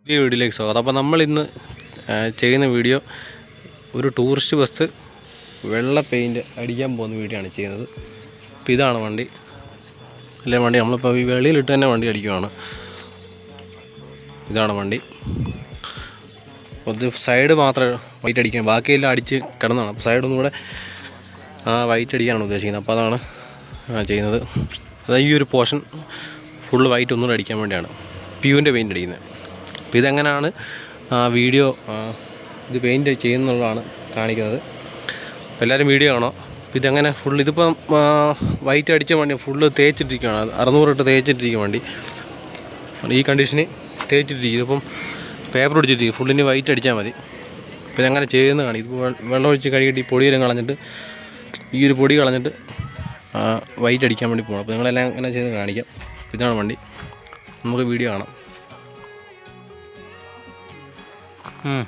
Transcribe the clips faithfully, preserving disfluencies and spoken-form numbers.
പുതിയ വീഡിയോയിലേക്ക് സ്വാഗതം. അപ്പോൾ നമ്മൾ ഇന്ന് ചെയ്യുന്ന വീഡിയോ ഒരു ടൂറിസ്റ്റ് ബസ് വെള്ള പെയിൻറ്റ് അടിക്കാൻ പോകുന്ന വീഡിയോ ആണ് ചെയ്യുന്നത്. അപ്പോൾ ഇതാണ് വണ്ടി, അല്ലേ വണ്ടി നമ്മളിപ്പോൾ ഈ വെളിയിലിട്ട് തന്നെ വണ്ടി അടിക്കുവാണ്. ഇതാണ് വണ്ടി. ഒരു സൈഡ് മാത്രമേ വൈറ്റ് അടിക്കാൻ, ബാക്കിയെല്ലാം അടിച്ച് കിടന്നതാണ്. അപ്പോൾ സൈഡൊന്നും കൂടെ വൈറ്റ് അടിക്കാനാണ് ഉദ്ദേശിക്കുന്നത്. അപ്പോൾ അതാണ് ചെയ്യുന്നത്. അതായത് ഈ ഒരു പോർഷൻ ഫുള്ള് വൈറ്റ് ഒന്നുകൂടെ അടിക്കാൻ വേണ്ടിയാണ് പ്യൂവിൻ്റെ പെയിൻറ്റ് അടിക്കുന്നത്. അപ്പോൾ ഇതെങ്ങനെയാണ് വീഡിയോ ഇത് പെയിൻറ്റ് ചെയ്യുന്നുള്ളതാണ് കാണിക്കുന്നത്. അപ്പോൾ എല്ലാവരും വീഡിയോ കാണോ. അപ്പോൾ ഇതെങ്ങനെ ഫുൾ ഇതിപ്പം വൈറ്റ് അടിച്ച വണ്ടി ഫുള്ള് തേച്ചിട്ടിരിക്കുകയാണ്. അറുന്നൂറ് ഇട്ട് തേച്ചിട്ടിരിക്കുക വണ്ടി ഈ കണ്ടീഷന് തേച്ചിട്ടിരിക്കും. ഇതിപ്പം പേപ്പർ ഒടിച്ചിട്ടിരിക്കും. ഫുള്ളിന് വൈറ്റ് അടിച്ചാൽ മതി. അപ്പോൾ ഇതെങ്ങനെ ചെയ്യുന്നത് കാണി. ഇത് വെള്ളം ഒഴിച്ച് കഴുകിയിട്ട് ഈ പൊടിയെല്ലാം കളഞ്ഞിട്ട് ഈ ഒരു പൊടി കളഞ്ഞിട്ട് വൈറ്റ് അടിക്കാൻ വേണ്ടി പോകണം. അപ്പോൾ നിങ്ങളെല്ലാം എങ്ങനെ ചെയ്ത് കാണിക്കാം. ഇതാണ് വണ്ടി, നമുക്ക് വീഡിയോ കാണാം. ഉം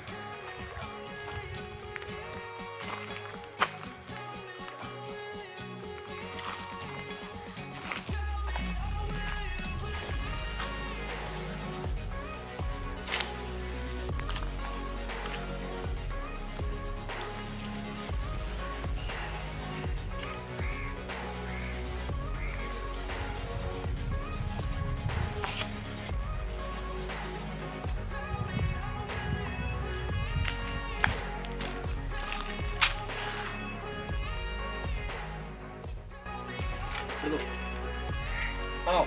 ആണോ?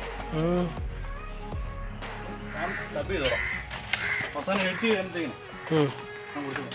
ഞാൻ ഡബ് ചെയ്തോളാം. അവസാനം എഡിറ്റ് ചെയ്യുമ്പോഴത്തേക്കും ഞാൻ കൊടുത്തു.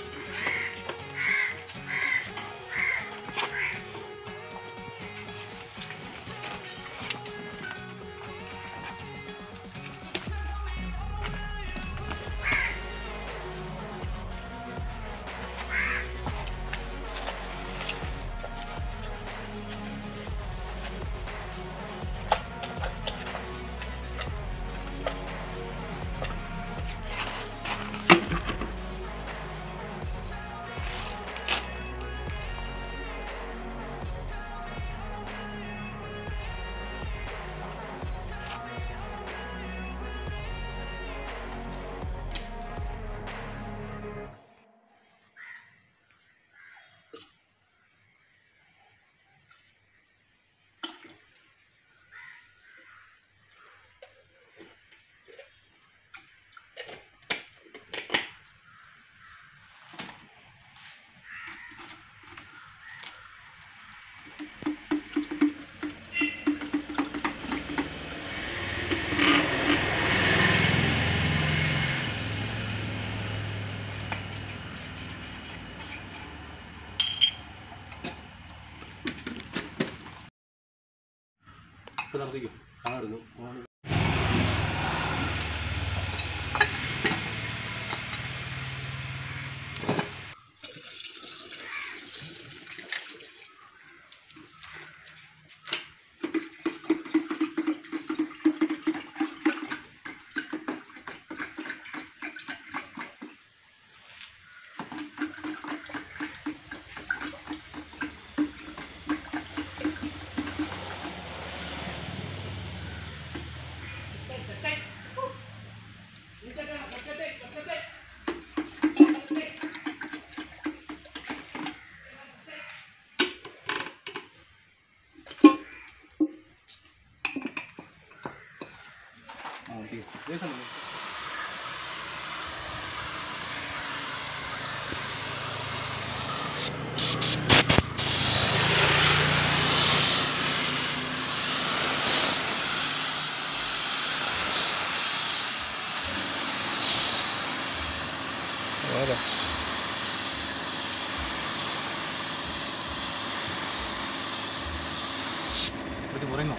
ഇപ്പോൾ നടത്തിക്കോ, കാണാൻ എടുക്കും. കുറയുന്നു.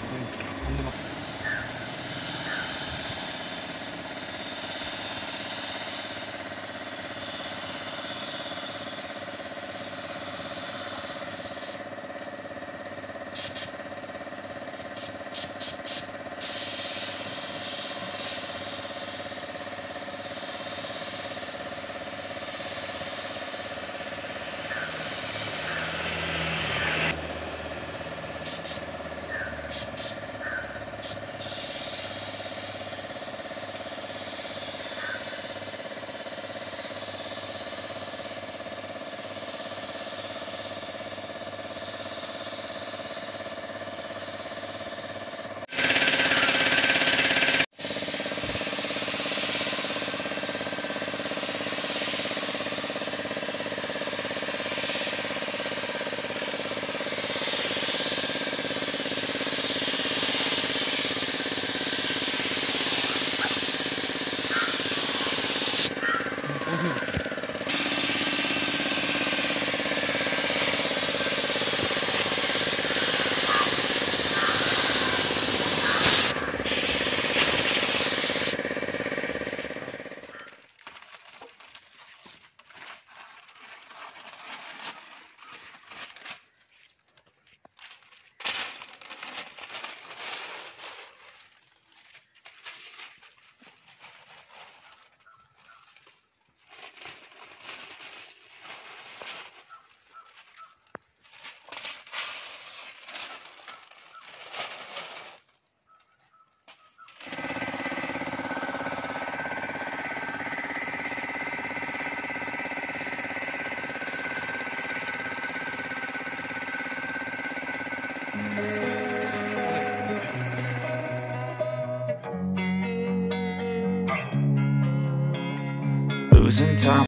losing time.